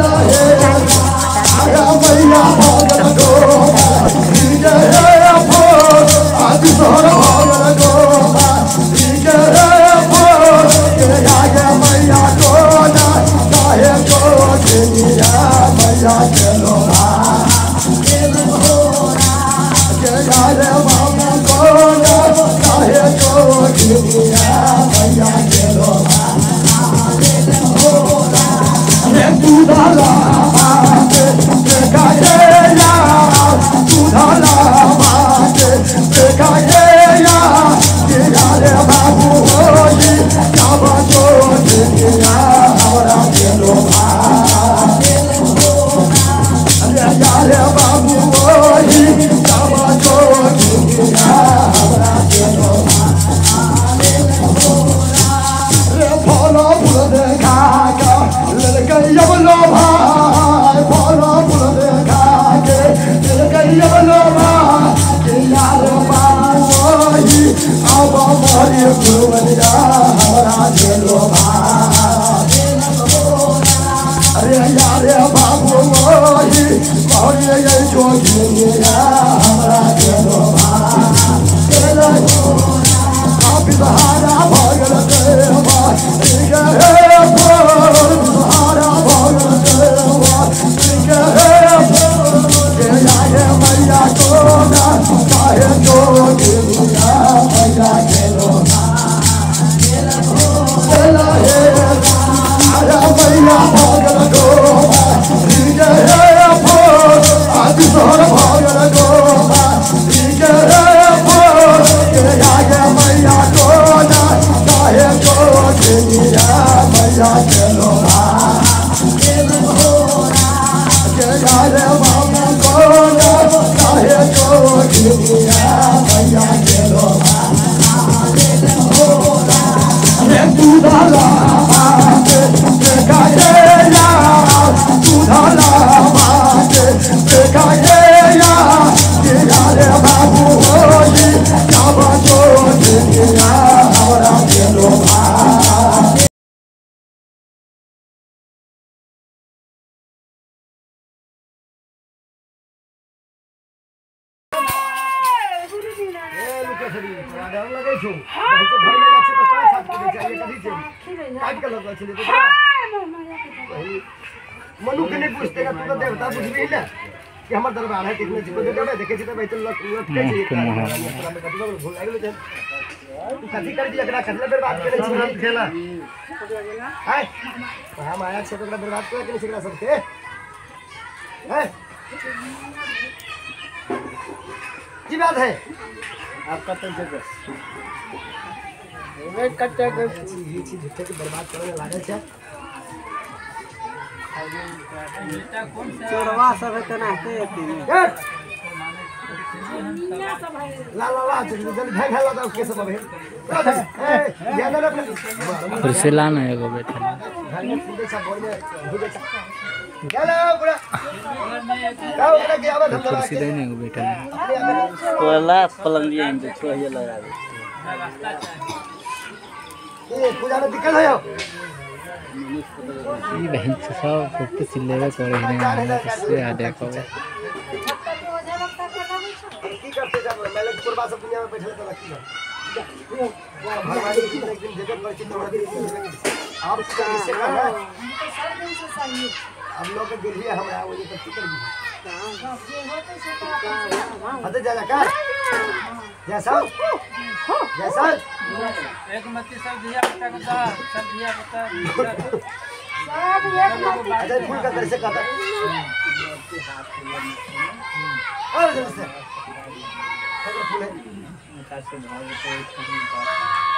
मनु के नहीं पूछते का तू तो देवता कुछ भी ना कि हमर दरबार है कितने जीव दे देबे देखे छी त भाई तो लट के छी भूल लागल छै तू कथि कर दिया एकरा कतले बेर बात करे छी हम खेला है हम आया छै एकरा बर्बाद करे के एकरा सबके है की बात है आपका तो जगह वे कट्टे के ये चीज झूठे के बर्बाद करे लागे छै चोरवा सब है तना के ला ला ला जल्दी भाई भाई ला उसके सब है ये ना फिर से लाना है एगो बैठा चलो पूरा आओ पूरा के आवे हम कुर्सी दे ने एगो बैठा कोला पलंगिया इन तो ये लगा दे ये पूजा में दिक्कत है ये बहन से सब कुछ सिलेबे करे हैं इससे आ देखो की करते जब मैंने पूर्वा सब दुनिया में बैठे तो लकी है भगवान की एक दिन जगत पर चित्र बना दी आप इससे कर रहा है हम लोग के दिल है हमरा वो ये तो कर दी अरे जा का जैसा जैसा एक मत्ती सब दिया पता का सब दिया पता सब एक मत्ती अरे फूल का कैसे करता अरे जैसे अगर फूल है